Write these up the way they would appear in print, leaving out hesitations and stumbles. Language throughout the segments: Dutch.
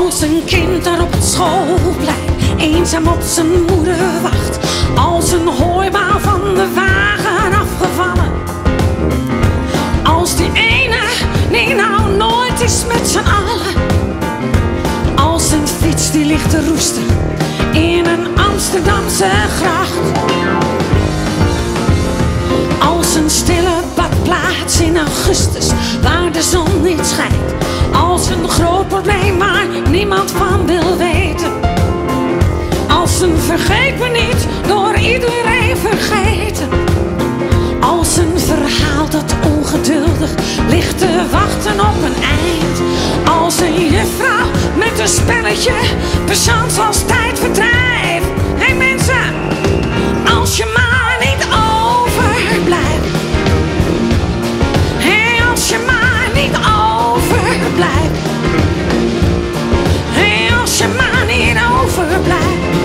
Als een kind daar op het schoolplein eenzaam op zijn moeder wacht. Als een hooibaal van de wagen afgevallen. Als die ene die nou nooit is met z'n allen. Als een fiets die ligt te roesten in een Amsterdamse gracht. Als een stille badplaats in augustus waar de zon niet schijnt. Als een groot probleem waar niemand van wil weten. Als een vergeet me niet door iedereen vergeten. Als een verhaal dat ongeduldig ligt te wachten op een eind. Als een juffrouw met een spelletje passant als tijdverdrijf. Hé mensen, als je maar niet overblijft. Hé, als je maar niet overblijft. Hé, als je maar niet overblijft.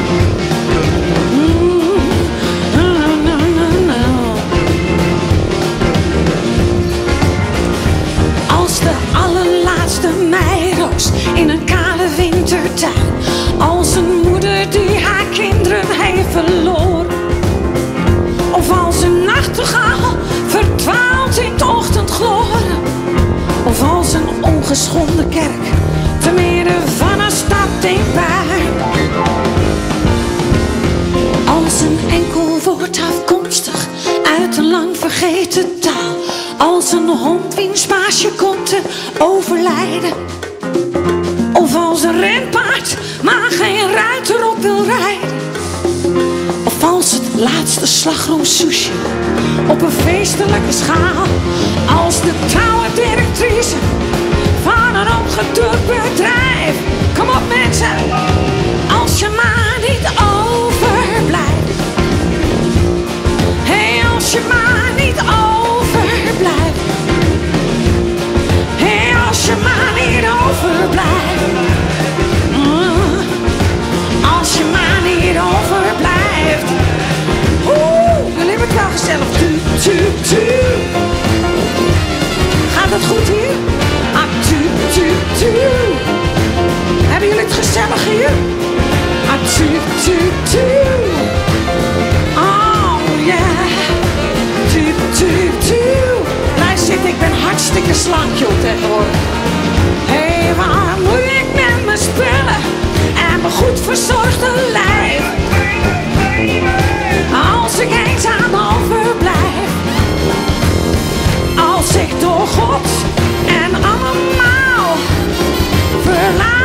In een kale wintertuin. Als een moeder die haar kinderen heeft verloren. Of als een nachtegaal verdwaalt in het ochtendgloren. Of als een ongeschonden kerk te midden van een stad in puin. Als een enkel woord afkomstig uit een lang vergeten taal. Als een hond wiens baasje komt te overlijden. Of als een renpaard maar geen ruiter op wil rijden. Of als het laatste slagroom sushi op een feestelijke schaal. Als de trouwe directrice van een opgedoekt bedrijf. Kom op mensen, als je maar niet overblijft. Hé, als je maar niet overblijft. Hé, als je maar niet overblijft. Als je maar niet overblijft. Jullie hebben het wel gezellig. Tu, tu, tu. Gaat het goed hier? Ah, tu, tu, tu. Hebben jullie het gezellig hier? Ah, tu, tu, tu. Oh yeah. Tu, tu, tu. Luister, ik ben hartstikke slank joh tegenwoordig. Hé, waar moet ik met mijn spullen en mijn goed verzorgde lijf? Als ik eenzaam overblijf. Als ik door God en allemaal verlaat.